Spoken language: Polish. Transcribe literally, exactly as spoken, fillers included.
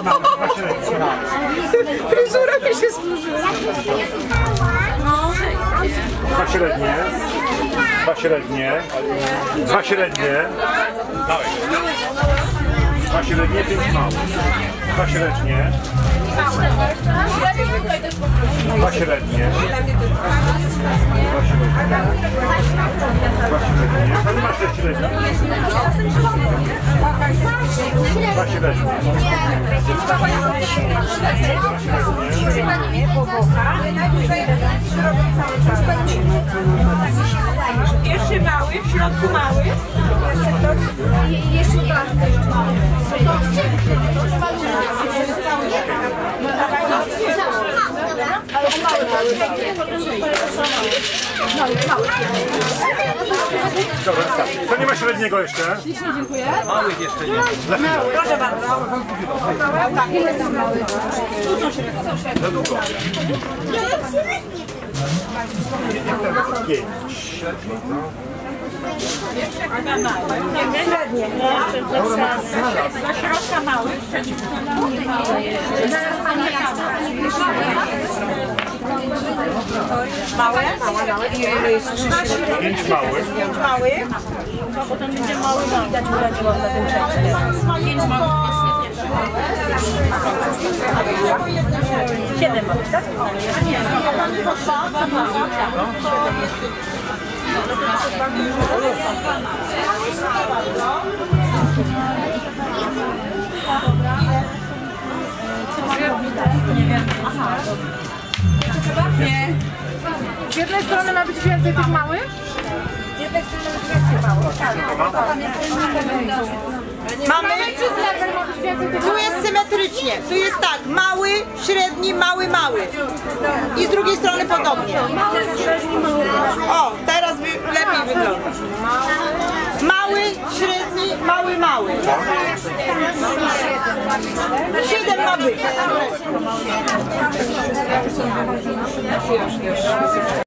mały, dwa średnie. Fryzura mi się służyła. Dwa średnie. Dwa średnie. Dwa średnie. Dwa średnie, pięć małych. Dwa średnie. Dwa średnie. Dwa średnie. Dwa średnie. Pani masz te średnie? Dwa średnie. Pierwszy mały, w środku mały. Jeszcze dwa. Ale mały, mały. Dobra, tak. To nie ma średniego jeszcze? Ślicznie dziękuję. Małych jeszcze nie. Proszę bardzo. Ile są mały? Za długo. Pięć. Średnie. Do środka mały. Małe? Pięć małych. Pięć małych. Potem będzie mały mały. Pięć małych. Siedem małych, tak? Nie. Nie. Z jednej strony ma być więcej tych małych? Z jednej strony ma być więcej małych. Mamy? Czy z lewej ma być więcej tych Tu jest symetrycznie. Tu jest tak, mały, średni, mały, mały. I z drugiej strony podobnie. O, teraz wy, lepiej wygląda. Mały, średni, mały, mały. Siedem ma być.